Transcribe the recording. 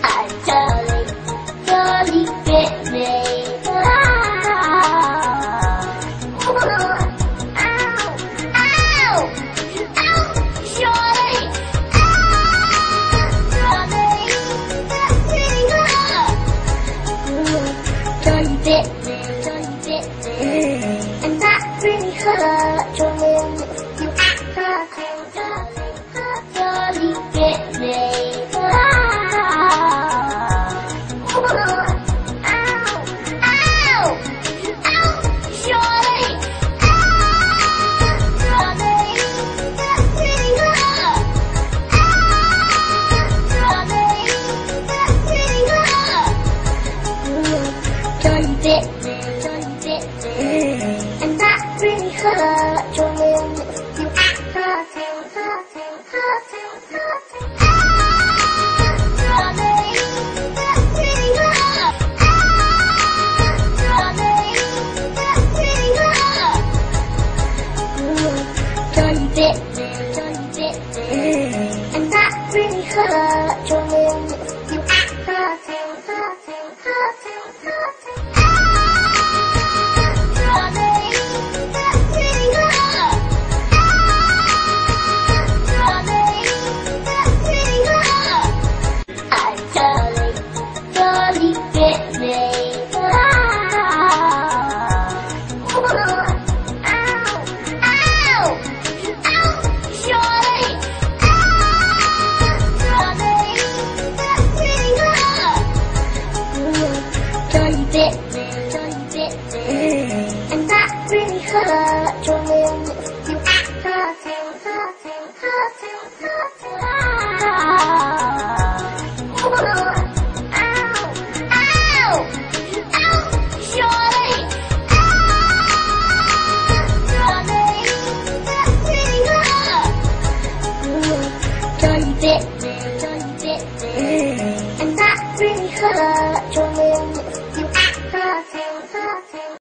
Really bit me. And that really hurt your limb. You really bit me. And that really hurt your limb. You and that really hurt your limb. You and that really hurt your limb. You and that really hurt your